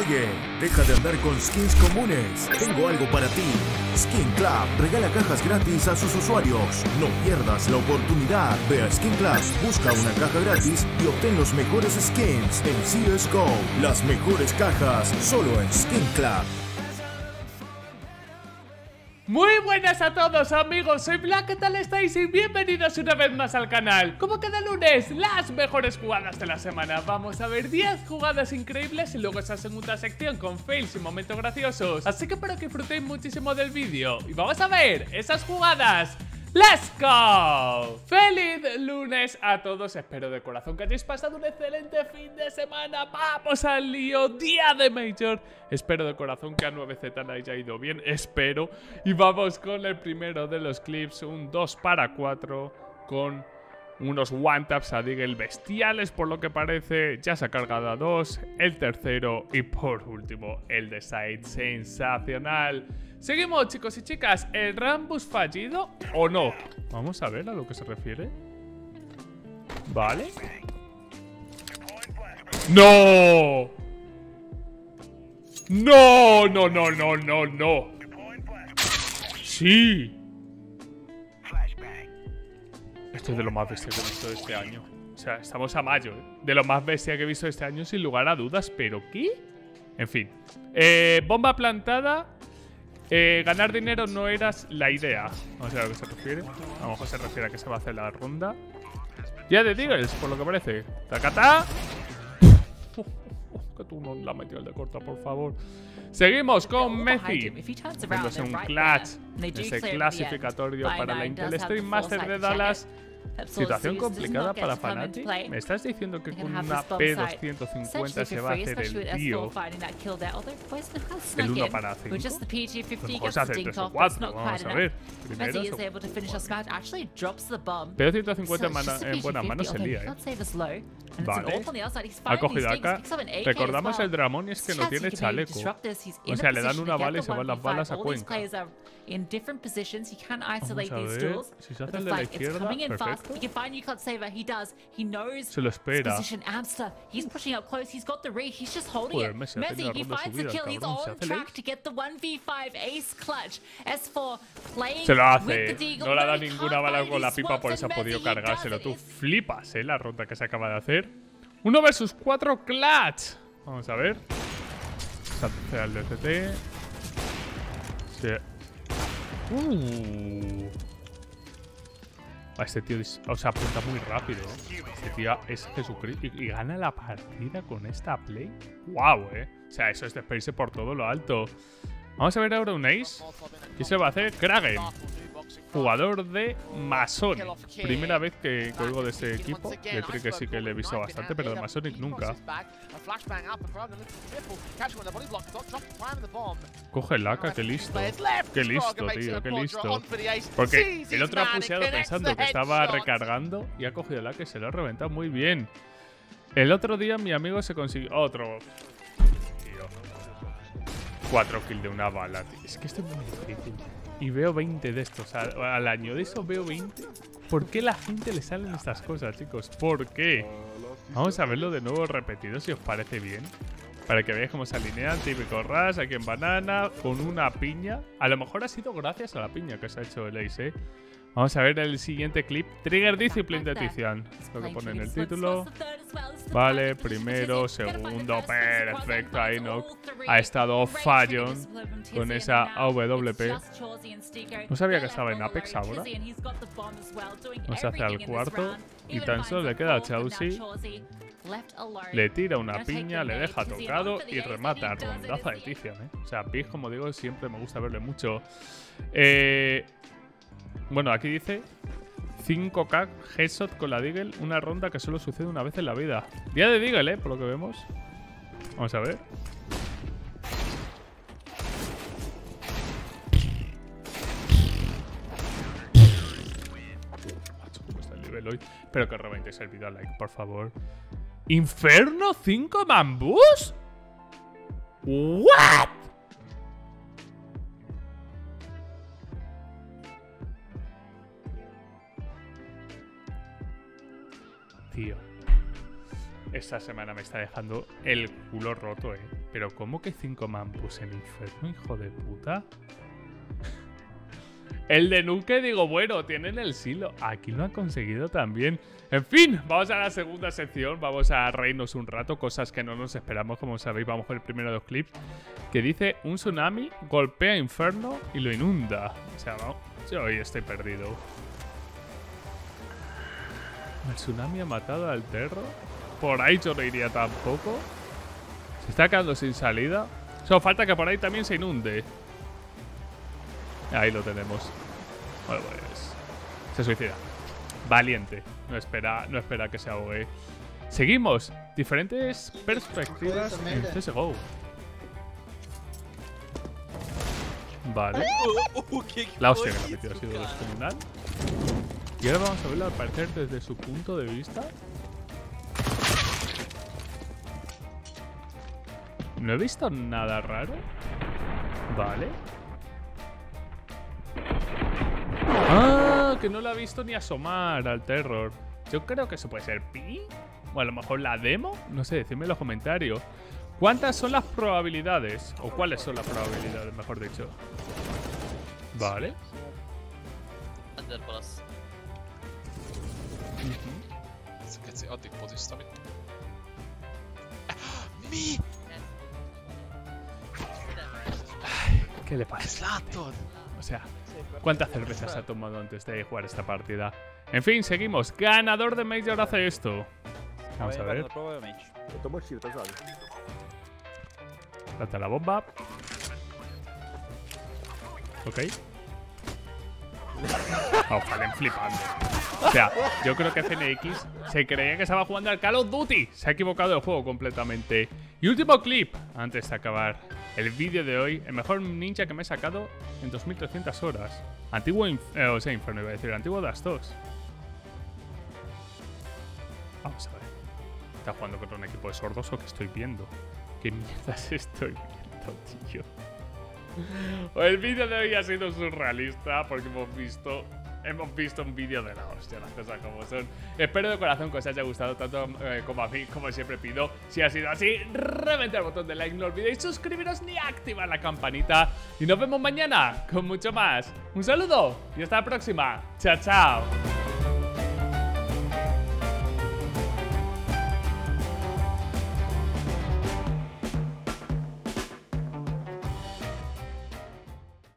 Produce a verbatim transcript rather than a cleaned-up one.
Oye, deja de andar con skins comunes. Tengo algo para ti. Skin Club regala cajas gratis a sus usuarios. No pierdas la oportunidad. Ve a Skin Club, busca una caja gratis y obtén los mejores skins en C S G O. Las mejores cajas solo en Skin Club. Muy buenas a todos amigos, soy Black, ¿qué tal estáis? Y bienvenidos una vez más al canal. Como cada lunes, las mejores jugadas de la semana. Vamos a ver diez jugadas increíbles y luego esa segunda sección con fails y momentos graciosos. Así que espero que disfrutéis muchísimo del vídeo y vamos a ver esas jugadas. ¡Let's go! ¡Feliz lunes a todos! Espero de corazón que hayáis pasado un excelente fin de semana. ¡Vamos al lío! ¡Día de Major! Espero de corazón que a nueve Z le haya ido bien. Espero. Y vamos con el primero de los clips. Un dos para cuatro con unos one-taps a Deagle bestiales por lo que parece. Ya se ha cargado a dos. El tercero y por último el de Side. Sensacional. Seguimos, chicos y chicas. ¿El Rambus fallido o no? Vamos a ver a lo que se refiere. Vale. ¡No! ¡No! ¡No, no, no, no, no! ¡Sí! Esto es de lo más bestia que he visto de este año. O sea, estamos a mayo, ¿eh? De lo más bestia que he visto este año, sin lugar a dudas. ¿Pero qué? En fin. Eh, bomba plantada. Eh, ganar dinero no era la idea. Vamos a ver a lo que se refiere. A lo mejor se refiere a que se va a hacer la ronda. Ya de Deagles, por lo que parece. ¡Tacata! Que tú no la metió el de corta, por favor. Seguimos con Messi. Haciéndose un clutch. Ese clasificatorio para la Intel Stream Master de Dallas. Situación complicada para Fnatic. ¿Me estás diciendo que con una P doscientos cincuenta se va a hacer el tío el uno para cinco? A lo mejor se hace el tres o cuatro. Vamos a ver. Primero. P doscientos cincuenta en, mana, en buenas manos se lía, ¿eh? Vale. Ha cogido acá. Recordamos el Dramón y es que no tiene chaleco. O sea, le dan una bala y se van las balas a Cuenca. Vamos a ver. Si se hace el de la izquierda, perfecto. Se lo espera. Joder, Messi ha tenido la ronda subida, cabrón. Se lo hace. No le ha dado ninguna bala con la pipa, por eso ha podido cargárselo. Tú flipas, ¿eh? La ronda que se acaba de hacer. Uno versus cuatro clutch. Vamos a ver. Se hace al D C T. Se... Uh. A este tío, o sea, apunta muy rápido. Este tío es Jesucristo y, y gana la partida con esta play. Wow, eh. O sea, eso es despedirse por todo lo alto. Vamos a ver ahora un ace. ¿Qué se va a hacer? Kragen. Jugador de Masonic. Primera vez que, que oigo de ese equipo. De Trick sí que le he visto bastante, pero de Masonic nunca. Coge el A K, qué listo. Qué listo, tío, qué listo. Porque el otro ha puseado pensando que estaba recargando y ha cogido el A K y se lo ha reventado muy bien. El otro día mi amigo se consiguió otro. Tío. Cuatro kills de una bala, tío. Es que esto es muy difícil. Y veo veinte de estos al, al año. De eso veo veinte. ¿Por qué a la gente le salen estas cosas, chicos? ¿Por qué? Vamos a verlo de nuevo repetido, si os parece bien. Para que veáis cómo se alinean. Típico Rush, aquí en banana, con una piña. A lo mejor ha sido gracias a la piña que se ha hecho el Ace, ¿eh? Vamos a ver el siguiente clip. Trigger Discipline de Tizian. Lo que pone en el título. Vale, primero, segundo, perfecto. Ahí no ha estado Fallon con esa A W P. No sabía que estaba en Apex ahora. Nos hace al cuarto. Y tan solo le queda a Chausi. Le tira una piña, le deja tocado y remata. Rondaza de Tizian, ¿eh? O sea, Pig, como digo, siempre me gusta verle mucho. Eh... Bueno, aquí dice cinco K headshot con la Deagle, una ronda que solo sucede una vez en la vida. Día de Deagle, eh, por lo que vemos. Vamos a ver. Macho, ¿cómo está el nivel hoy? Espero que reventéis el video, like, por favor. ¿Inferno cinco bambús? ¿What? Tío. Esta semana me está dejando el culo roto, eh. Pero ¿cómo que cinco mampus en Inferno, hijo de puta? El de Nuke, digo, bueno, tienen el silo. Aquí lo han conseguido también. En fin, vamos a la segunda sección. Vamos a reírnos un rato, cosas que no nos esperamos. Como sabéis, vamos con el primero de los clips. Que dice, un tsunami golpea Inferno y lo inunda. O sea, vamos, yo hoy estoy perdido. ¿El tsunami ha matado al Terror? Por ahí yo no iría tampoco. Se está quedando sin salida. Solo falta que por ahí también se inunde. Ahí lo tenemos. Bueno, pues se suicida. Valiente. No espera, no espera que se ahogue. Seguimos. Diferentes perspectivas en C S G O. Vale. La hostia que me ha metido ha sido descomunal. Y ahora vamos a verlo al parecer desde su punto de vista. No he visto nada raro. Vale. Ah, que no lo ha visto ni asomar al Terror. Yo creo que eso puede ser Pi. O a lo mejor la demo. No sé, decidme en los comentarios. ¿Cuántas son las probabilidades? O cuáles son las probabilidades, mejor dicho. Vale. ¿Qué le pasa? O sea, ¿cuántas cervezas ha tomado antes de jugar esta partida? En fin, seguimos. Ganador de Major hace esto. Vamos a ver. Trata la bomba. Ok. Oh, salen flipando. O sea, yo creo que F N X se creía que estaba jugando al Call of Duty. Se ha equivocado el juego completamente. Y último clip, antes de acabar el vídeo de hoy. El mejor ninja que me he sacado en dos mil trescientas horas. Antiguo, inf eh, o sea, Inferno iba a decir. Antiguo Das dos. Vamos a ver. ¿Está jugando contra un equipo de sordos o qué estoy viendo? ¿Qué mierdas estoy viendo, tío? El vídeo de hoy ha sido surrealista porque hemos visto hemos visto un vídeo de la hostia, las cosas como son. Espero de corazón que os haya gustado tanto eh, como a mí, como siempre pido. Si ha sido así, reventad el botón de like, no olvidéis suscribiros ni activar la campanita. Y nos vemos mañana con mucho más. Un saludo y hasta la próxima. Chao, chao.